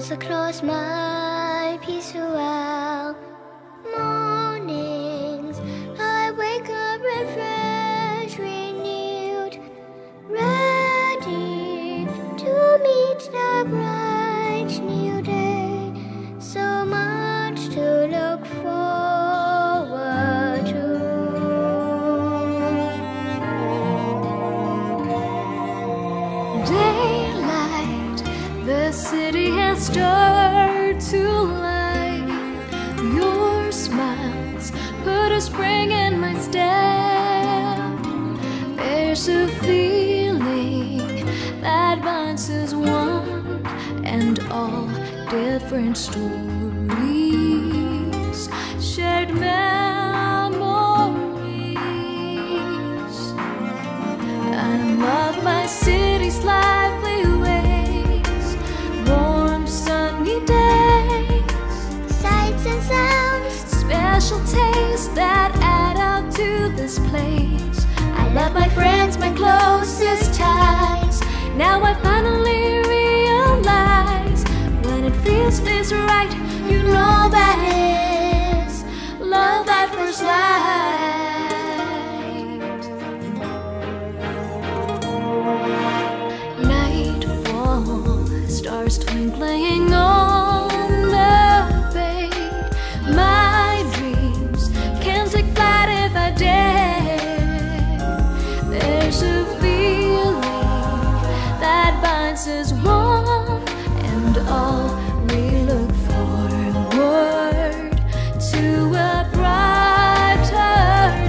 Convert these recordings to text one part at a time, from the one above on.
falls across my peaceful mornings. I wake up refreshed, renewed, ready to meet the bright new day. So much to look forward to. Daylight, the city has started to light. Your smiles put a spring in my step. There's a feeling that binds us one and all, different stories, shared memories. I love my city's lively ways, warm sunny days, sights and sounds, special tastes that add up to this place. I love my friends, my closest ties. Now I finally realize, when it feels this right, you know that it's love at first light. Nightfall, stars twinkling on the bay. My dreams can't take flight if I dare. There's a feeling that binds us one and all. We look forward to a brighter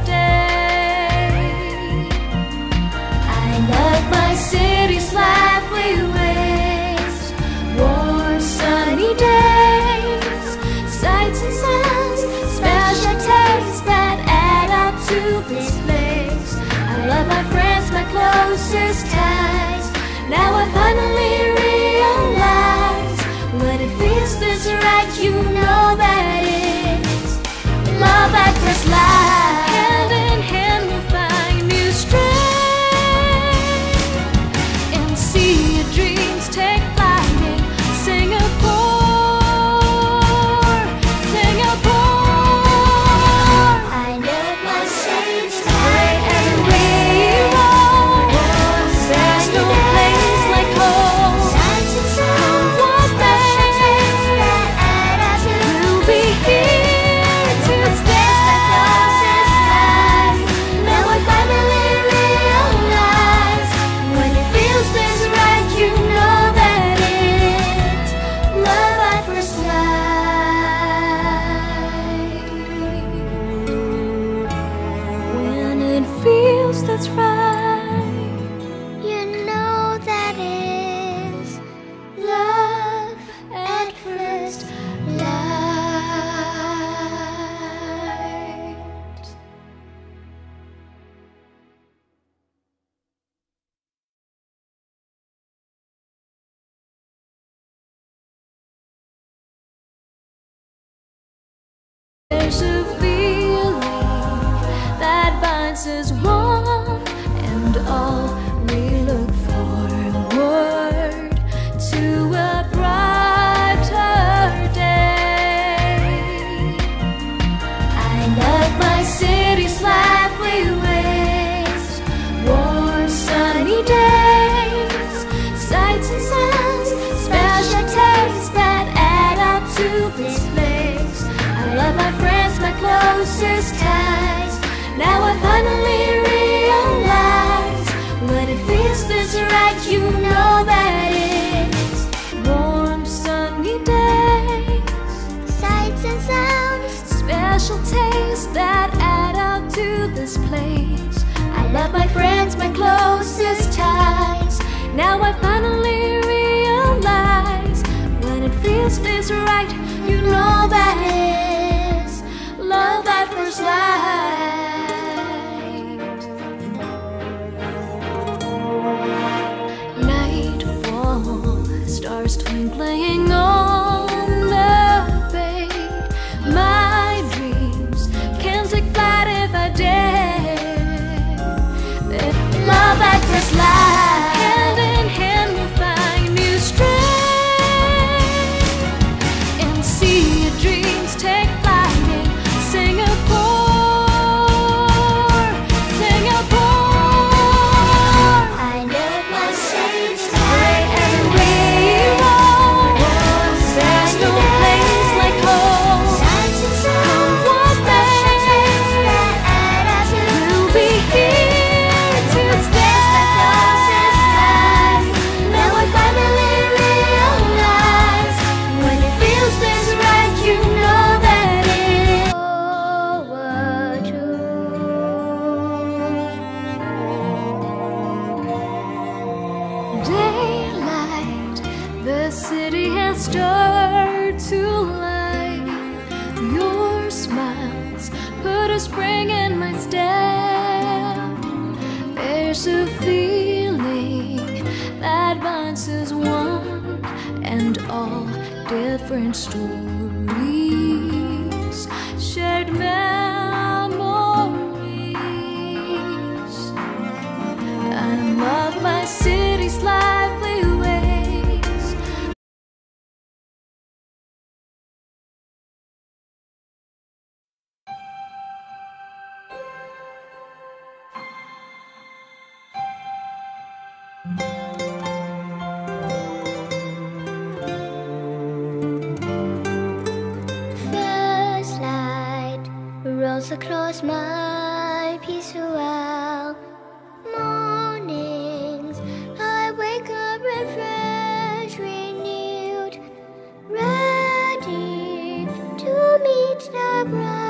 day. I love my city's lively ways, warm sunny days, sights and sounds, special tastes that add up to this place. I love my friends, my closest ties. Now I finally realize, when it feels this right, you know that it's love at first light. Hand in hand we'll find new strength and see your dreams take flight in Singapore, Singapore. I love my city's bright and we roll. There's no place like home. Sights and sounds, what makes that add up to? We'll be here to stay. Now I finally realize, when it feels this right, you know that it's love at first sight. When it feels that's right, you know that it's love at first light. There's a feeling that binds us one and all. We look forward to a brighter day. I love my city's lively ways, warm sunny days, sights and sounds, special tastes that add up to this place. I love my friends, my closest ties. Now I finally realize, when it feels this right, you know that it's warm sunny days, sights and sounds, special tastes that add up to this place. I love my friends, my closest ties. Now I finally realize, when it feels this right, you know that it's love at first light. Nightfall, stars twinkling on the bay. My dreams can't take flight if I dare. Love at first light. Hand in hand we'll find new strength The city has stirred to life. Your smiles put a spring in my step. There's a feeling that binds us one and all, different stories, shared memories. I love my city's lively ways. First light rolls across my peaceful world. Mornings I wake up refreshed, renewed, ready to meet the bright